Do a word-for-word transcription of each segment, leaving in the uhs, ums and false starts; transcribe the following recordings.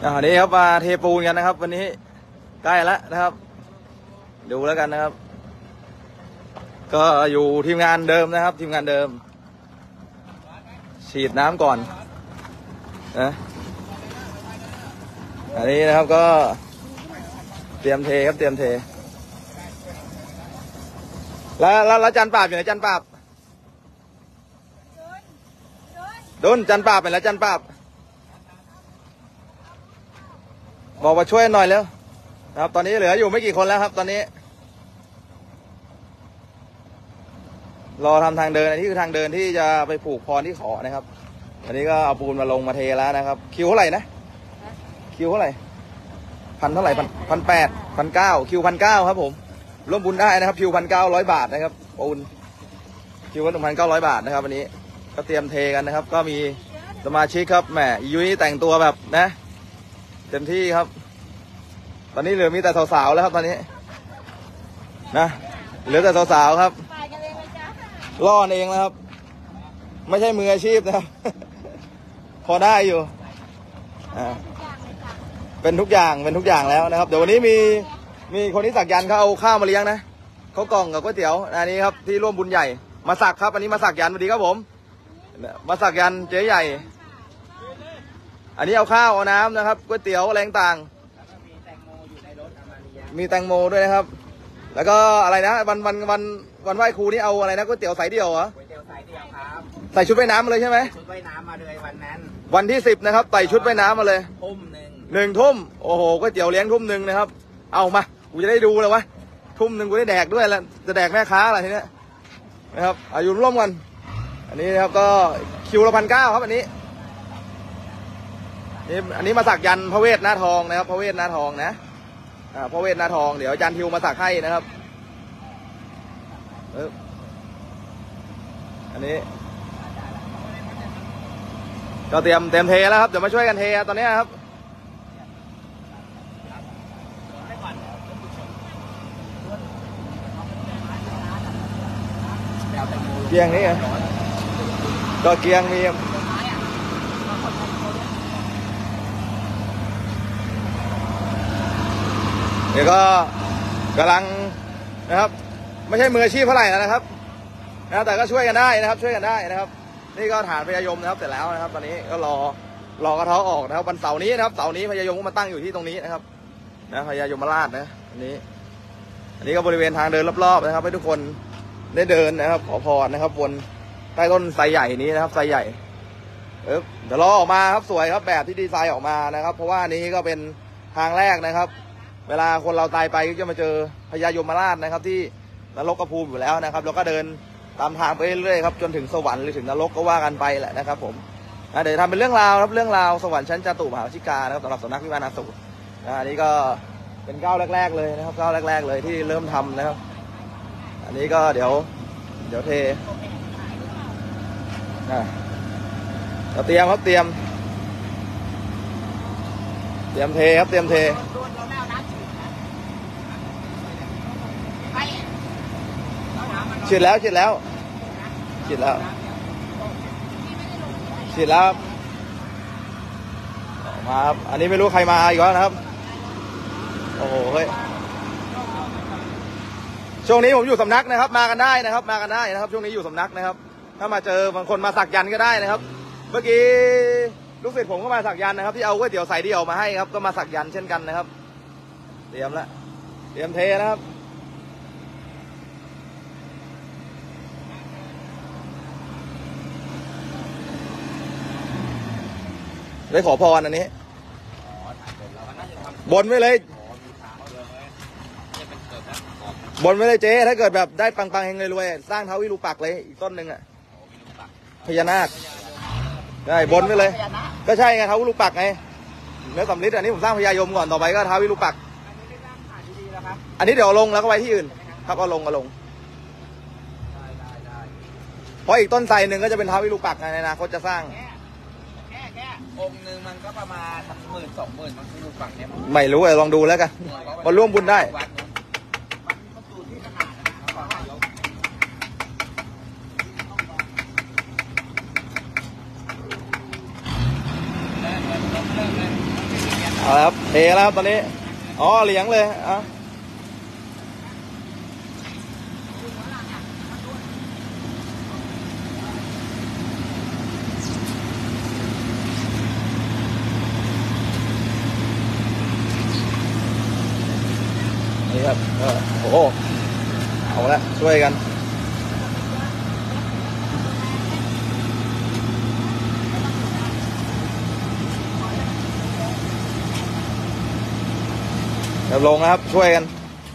อ่านี้ครับมาเทปูนกันนะครับวันนี้ใกล้แล้วนะครับดูแล้วกันนะครับก็อยู่ทีมงานเดิมนะครับทีมงานเดิมฉีดน้ำก่อนนะอันนี้นะครับก็เตรียมเทครับเตรียมเทแล้วแล้วจันปราบอยู่ไหนจันปราบโดนจันปราบไปแล้วจันปราบบอกมาช่วยหน่อยแล้วนะครับตอนนี้เหลืออยู่ไม่กี่คนแล้วครับตอนนี้รอทำทางเดินอันนี้คือทางเดินที่จะไปผูกพรที่ขอนะครับอันนี้ก็เอาปูนมาลงมาเทแล้วนะครับคิวเท่าไหร่นะคิวเท่าไหร่พันเท่าไหร่พันพันแปดพันเก้าคิวพันเก้าครับผมร่วมบุญได้นะครับคิวพันเก้าร้อยบาทนะครับปูนคิวละหนึ่งพันเก้าร้อยบาทนะครับวันนี้ก็เตรียมเทกันนะครับก็มีสมาชิกครับแหมยุ้ยแต่งตัวแบบนะเต็มที่ครับตอนนี้เหลือมีแต่สาวๆแล้วครับตอนนี้นะเหลือแต่สาวๆครับล่อเองนะครับไม่ใช่มืออาชีพนะครับพอได้อยู่อ่าเป็นทุกอย่างเป็นทุกอย่างแล้วนะครับเดี๋ยววันนี้มีมีคนที่สักยันต์เขาเอาข้าวมาเลี้ยงนะเขากล่องกับก๋วยเตี๋ยวอันนี้ครับที่ร่วมบุญใหญ่มาสักครับอันนี้มาสักยันต์สวัสดีครับผมมาสักยันต์เจ๊ใหญ่อันนี้เอาข้าวเอาน้ำนะครับก๋วยเตี๋ยวอะไรต่างมีแตงโมด้วยนะครับแล้วก็อะไรนะวันวันวันวันไหว้ครูนี่เอาอะไรนะก๋วยเตี๋ยวสายเดียวเหรอก๋วยเตี๋ยวสายเดียวครับใส่ชุดว่ายน้ำมาเลยใช่ไหมชุดว่ายน้ำมาเลยวันนั้นวันที่สิบนะครับใส่ชุดว่ายน้ำมาเลยทุ่มหนึ่งหนึ่งทุ่มโอ้โหก๋วยเตี๋ยวเลี้ยงทุ่มหนึ่งนะครับเอามากูจะได้ดูเลยวะทุ่มหนึ่งกูได้แดกด้วยแล้วจะแดกแม่ค้าอะไรทีเนี้ยนะครับอายุร่วมกันอันนี้นะครับก็คิวละพันเก้าครับอันนี้นี่อันนี้มาสักยันพระเวทหน้าทองนะครับพระเวทหน้าทองนะอ่าพระเวทหน้าทองเดี๋ยวอาจารย์ทิวมาสักให้นะครับเอออันนี้ก็เตรียมเตรียมเทแล้วครับเดี๋ยวมาช่วยกันเทตอนนี้ครับเกียงนี่ก็เกียงมีเดี๋ยวก็กำลังนะครับไม่ใช่มืออาชีพเท่าไหร่นะครับนะแต่ก็ช่วยกันได้นะครับช่วยกันได้นะครับนี่ก็ฐานพญายมนะครับเสร็จแล้วนะครับตอนนี้ก็รอรอกระเทาะออกนะครับวันเสาร์นี้นะครับเสาร์นี้พญายมก็มาตั้งอยู่ที่ตรงนี้นะครับนะพญายมราชนะอันนี้อันนี้ก็บริเวณทางเดินรอบๆนะครับให้ทุกคนได้เดินนะครับขอพรนะครับบนใต้ต้นไทรใหญ่นี้นะครับไทรใหญ่เออเดี๋ยวรอออกมาครับสวยครับแบบที่ดีไซน์ออกมานะครับเพราะว่านี้ก็เป็นทางแรกนะครับเวลาคนเราตายไปก็จะมาเจอพญายมราชนะครับที่นรกภูมิอยู่แล้วนะครับแล้วก็เดินตามทางไปเรื่อยๆครับจนถึงสวรรค์หรือถึงนรกก็ว่ากันไปแหละนะครับผมเดี๋ยวทำเป็นเรื่องราวครับเรื่องราวสวรรค์ชั้นจตุมหาชิกานะครับสำหรับสำนักวิมานสูตรอันนี้ก็เป็นก้าวแรกๆเลยนะครับก้าวแรกๆเลยที่เริ่มทำนะครับอันนี้ก็เดี๋ยวเดี๋ยวเทเราเตรียมครับเตรียมเตรียมเทครับเตรียมเทฉีดแล้วฉีดแล้วฉีดแล้วฉีดแล้วมาครับอันนี้ไม่รู้ใครมาอีกแล้วนะครับโอ้โหเฮ้ยช่วงนี้ผมอยู่สำนักนะครับมากันได้นะครับมากันได้นะครับช่วงนี้อยู่สำนักนะครับถ้ามาเจอบางคนมาสักยันต์ก็ได้นะครับเมื่อกี้ลูกศิษย์ผมก็มาสักยันต์นะครับที่เอาก๋วยเตี๋ยวใส่เดี่ยวมาให้ครับก็มาสักยันต์เช่นกันนะครับเตรียมละเตรียมเทนะครับได้ขอพรอันนี้บนไว้เลยบนไว้เลยเจ๊ถ้าเกิดแบบได้ปังๆเฮงรวยๆสร้างท้าววิรูปักษ์เลยอีกต้นหนึ่งอ่ะพญานาคได้บนไว้เลยก็ใช่ไงท้าววิรูปักษ์ไงเนื้อสำลิดอันนี้ผมสร้างพญายมก่อนต่อไปก็ท้าววิรูปักษ์อันนี้เดี๋ยวลงแล้วก็ไปที่อื่นครับก็ลงก็ลงเพราะอีกต้นไทรหนึ่งก็จะเป็นท้าววิรูปักษ์ในอนาคตจะสร้างองค์หนึ่งมันก็ประมาณหมื่นสองหมื่นมันคือฝั่งเนี้ยไม่รู้เลยลองดูแล้วกันมาร่วมบุญได้เอาละครับเทแล้วครับตอนนี้อ๋อเหลียงเลยอ่ะนี่ครับเออโอ้โหเอาละช่วยกันเดี๋ยวลงนะครับช่วยกัน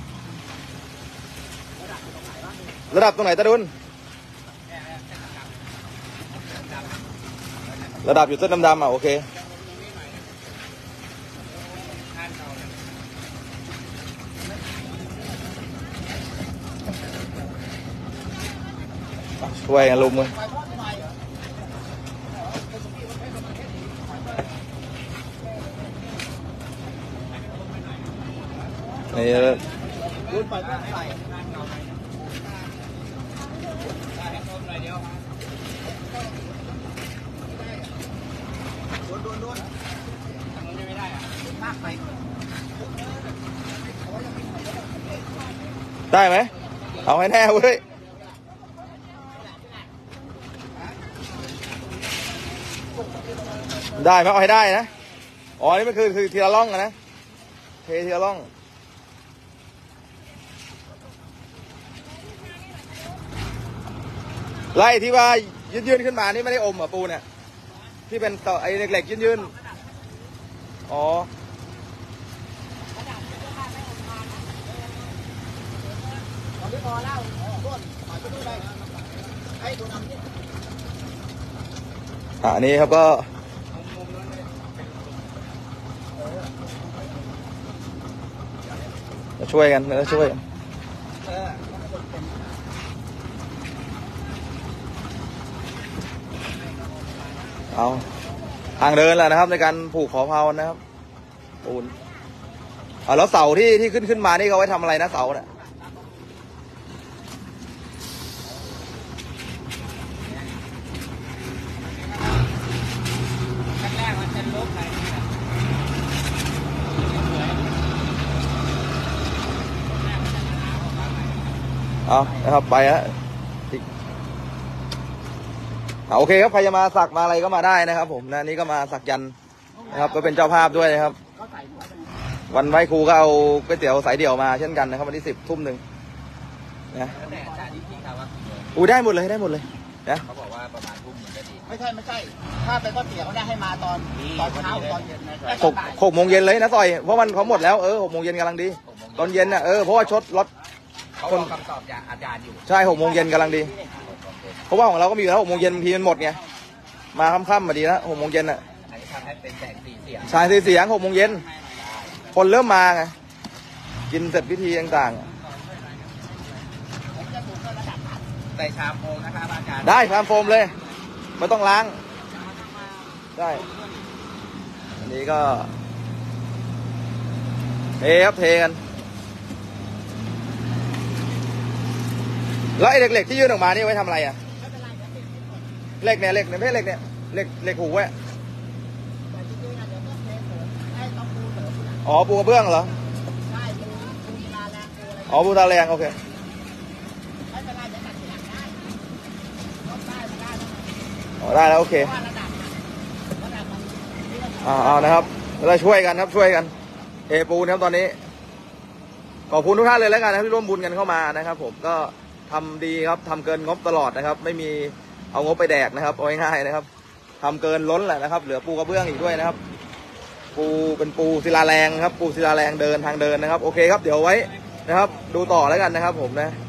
ระดับตรงไหนตะดุนระดับอยู่เส้นดำๆอ่ะโอเคช่วยกันลุมเลยนี่รุ่นไปก็ใส่โดนโดนโดนทำมันไม่ได้อะมากไปได้ไหมเอาให้แน่เว้ยได้ไหมเอาให้ได้นะอ๋อนี่มันคือคือทีละล่องนะเททีละล่องไล่ที่ว่ายืนยืนขึ้นมานี่ไม่ได้อมเหรอปูเนี่ยที่เป็นต่อไอ้เหล็กๆยืนยืนอ๋ออันนี้ครับก็มาช่วยกันมาช่วยกันเอาทางเดินแหละนะครับในการผูกขอเพรานะครับปูนอ่าแล้วเสาที่ที่ขึ้นขึ้นมานี่เขาไว้ทำอะไรนะเสาเนี่ยแรกๆมันเป็นลูกไหนเอานะครับไปฮะโอเคครับใครจะมาสักมาอะไรก็มาได้นะครับผมนะนี่ก็มาสักยันนะครับก็เป็นเจ้าภาพด้วยนะครับวันไหว้ครูก็เอาก๋วยเตี๋ยวสายเดี่ยวมาเช่นกันนะครับวันที่สิบทุ่มหนึ่งนะอู้ได้หมดเลยได้หมดเลยนะเขาบอกว่าประมาณทุ่มหนึ่งก็ดีไม่ใช่ไม่ใช่ถ้าเป็นก๋วยเตี๋ยวเนี่ยให้มาตอนตอนเช้าตอนเย็นนะหกหกโมงเย็นเลยนะซอยเพราะมันเขาหมดแล้วเออหกโมงเย็นกำลังดีตอนเย็นน่ะเออเพราะว่าชดรถเขาบอกคำตอบจากอาจารย์อยู่ใช่หกโมงเย็นกำลังดีเพราะว่าของเราก็มีอยู่แล้วหกโมงเย็นบางทีมันหมดไงมาค่ำๆมาดีแล้วหกโมงเย็นอ่ะอันนี้ทำให้เป็นแสงสีเสียงชายสีเสียงหกโมงเย็นคนเริ่มมาไงกินเสร็จพิธีต่างๆใส่ชามโฟมนะครับอาจารย์ได้ชามโฟมเลยไม่ต้องล้างได้อันนี้ก็เทครับเทกันแล้วไอ้เหล็กๆที่ยื่นออกมานี่ไว้ทำอะไรอ่ะเหล็กเนี่ยเหล็กเนี่ยไม่ใช่เหล็กเนี่ยเหล็กเหล็กหูไว้อ๋อปูกระเบื้องเหรออ๋อปูตาแรงโอเคอ๋อได้แล้วโอเคอ่าเอานะครับเราช่วยกันครับช่วยกันเทปูนครับตอนนี้ขอบคุณทุกท่านเลยแล้วกันนะที่ร่วมบุญกันเข้ามานะครับผมก็ทำดีครับทำเกินงบตลอดนะครับไม่มีเอางบไปแดกนะครับเอาง่ายๆนะครับทำเกินล้นแหละนะครับเหลือปูกระเบื้องอีกด้วยนะครับปูเป็นปูศิลาแรงครับปูศิลาแรงเดินทางเดินนะครับโอเคครับเดี๋ยวไว้นะครับดูต่อแล้วกันนะครับผมนะ